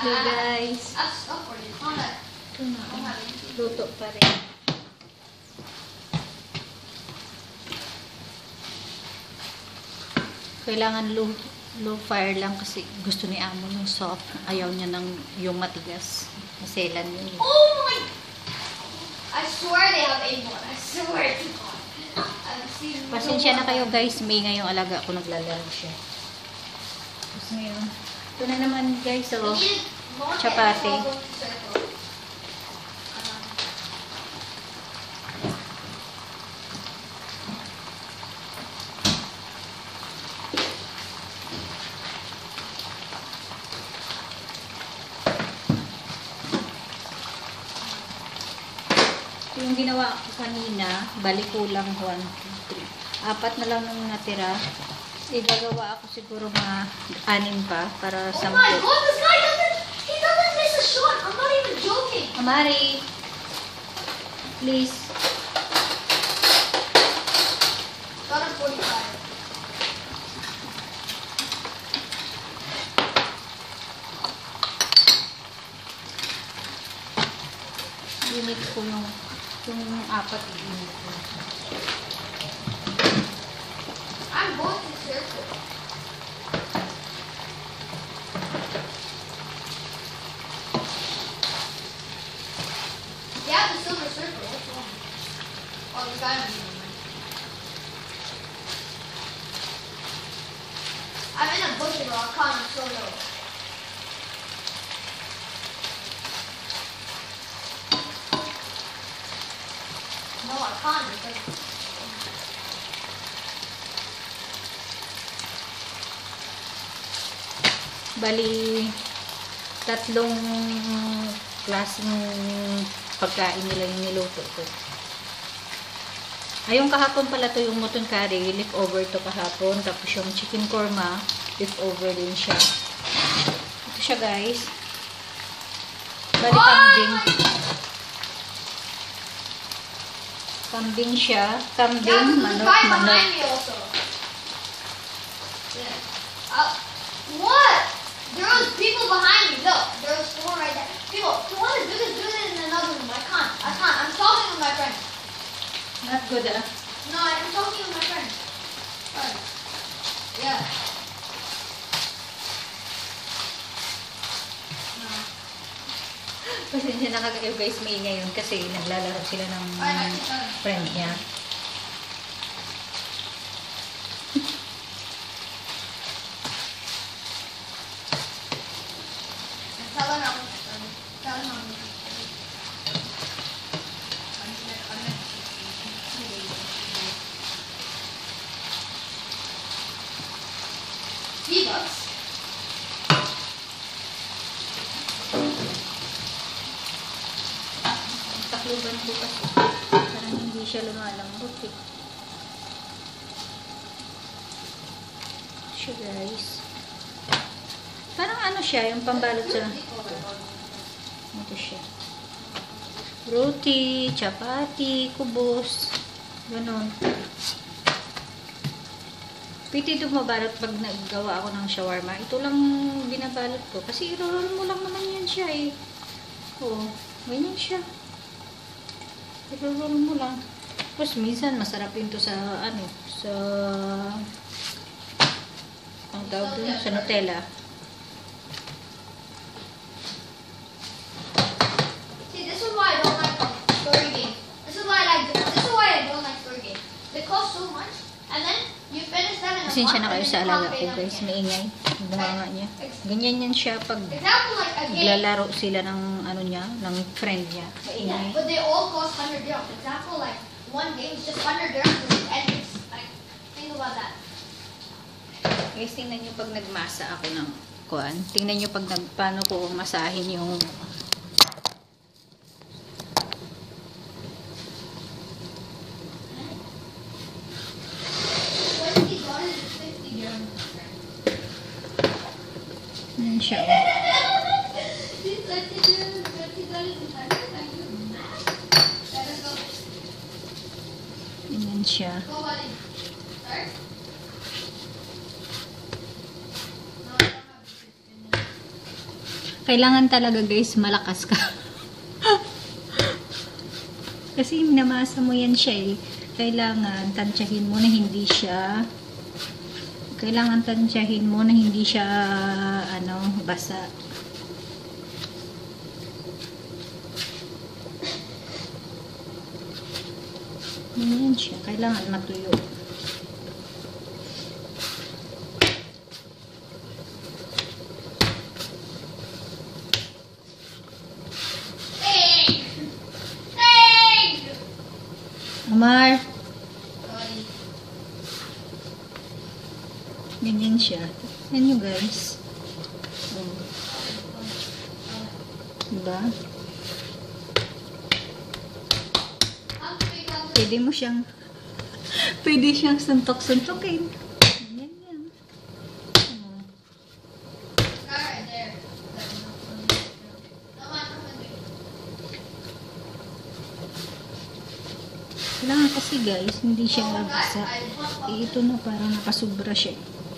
So guys, ito na. Luto pa rin. Kailangan low fire lang kasi gusto ni Amo yung soft. Ayaw niya ng yung matigas. Maselan yun. Oh my! I swear they have a more. I swear to God. I've seen Pasensya na kayo guys. May ngayong alaga ako naglalaro siya. Tapos ngayon, ito na naman guys. So, chapati. Yung ginawa ko kanina, balik kulang 1, 2, 3. 4 na lang nung natira. Igagawa ako siguro mga 6 pa para Oh 10. my God, this guy doesn't miss a shot. I'm not even joking. Amari, please. Got a 45. Limit ko yung 4 i-limit ko. I'm going to circle. Yeah, the silver circle. What's wrong? Oh, the guy on the other. I'm in a bush, bro. I can't so low. No, I can't because Bali, 3 klaseng pagkain nila yung niluto ko. Ayong kahapon pala to yung mutton curry, leftover to kahapon. Tapos yung chicken korma, leftover din siya. Ito siya guys. Bali kambing. Kambing siya. Kambing, yeah, there's a manok, guy manok. behind me also. Yeah. What? There was people behind me. Look, there was 4 right there. People, if you want to do this in another room. I can't. I'm talking with my friend. Not good ah. No, I'm talking with my friend. Sorry. Yeah. No. Pasensya na kayo guys, maingay yun kasi naglalaro sila ng Alright, I can friend niya. tell him I'm tell him I'm T-Bucks. Takluban ko kasi parang hindi siya lumalambot eh. Siya guys. Parang ano siya, yung pambalot sa... Ito siya. Roti, chapati, kubos. Ganon. Pwede ito mabalot pag naggawa ako ng shawarma. Ito lang binabalot ko. Kasi i-roll mo lang naman yan siya eh. Oo. Ganyan siya. I-roll mo lang. Tapos minsan masarap yun to sa ano, sa... ang tawag doon, sa Nutella. See, this is why I don't like story games. This is why I don't like story games. They cost so much, and then you finish them in a Pasensya month, na kayo and sa then you alaga can't ko pay them guys. again. Maingay. Bunganga niya. Ganyan yan siya pag Example like a game. naglalaro sila ng ano niya, ng friend niya. Yeah, Maingay. but they all cost 100 dirhams. Example like one game is just 100 dirhams and it's like think about that. Guys, tingnan nyo pag nagmasa ako ng kuan. Tingnan nyo pag paano ko masahin yung $20 is 50 dirhams. yan siya. These $20 is 100. Let us go. Yan siya. Go, buddy. Start. No, I don't have Kailangan talaga guys, malakas ka. Kasi minamasa mo yan siya eh. Kailangan tansyahin mo na hindi siya basa. Ganyan siya. Kailangan matuyo. Amar. Ganyan siya. Yan nyo guys. Diba? Pwede siyang suntok-suntokin. Ganyan yan. Kailangan kasi guys, hindi siya nabasa. Ito na parang nakasubra siya.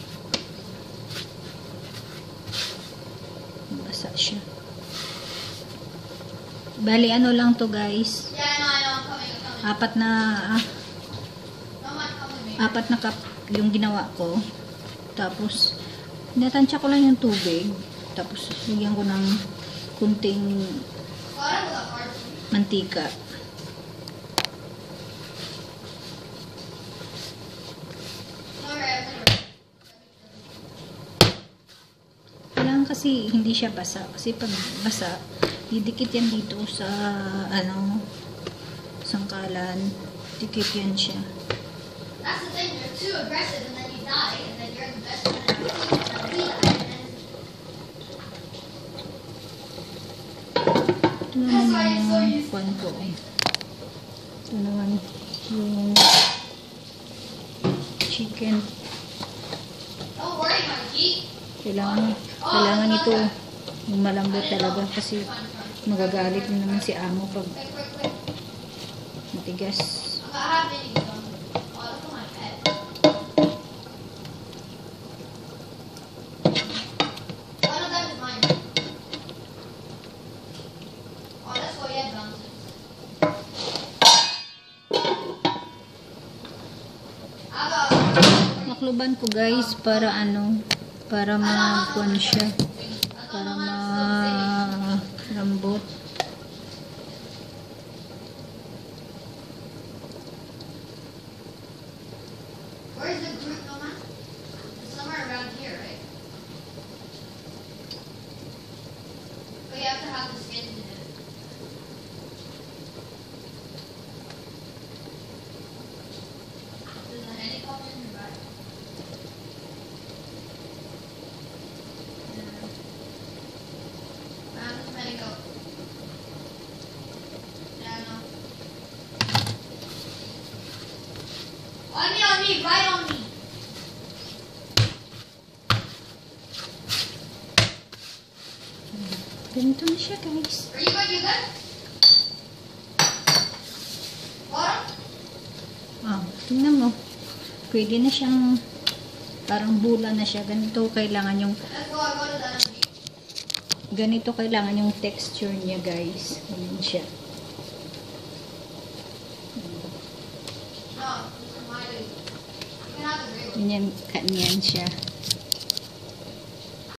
Nabasa siya. Bali, ano lang to guys. Apat na cup yung ginawa ko. Tapos, natansya ko lang yung tubig. Tapos, lagyan ko ng kunting mantika. Kailangan kasi hindi siya basa. Kasi pag basa, didikit yan dito sa sangkalan. Dikit yan siya. That's the thing, you're too aggressive and then you die, and then you're the best one ever. Ito naman yung kwan ko eh. Ito naman yung chicken. Don't worry, Mikey. Kailangan ito yung malambot talaga kasi magagalit na naman si amo pag matigas. Nakluban ko guys para makuan siya, para malambot. Where's the group, Mama? It's somewhere around here, right? But you have to have the skin to do it. There's a helicopter in your back. On me, right on me. Ganito na siya guys. Are you good? You good? Bottom? Tingnan mo. Pwede na siyang parang bula na siya. Ganito kailangan yung Let's go. I go to the energy. ganito kailangan yung texture niya guys. Ganyan siya. No, this is my dude. You can have the gray one. Ganyan siya.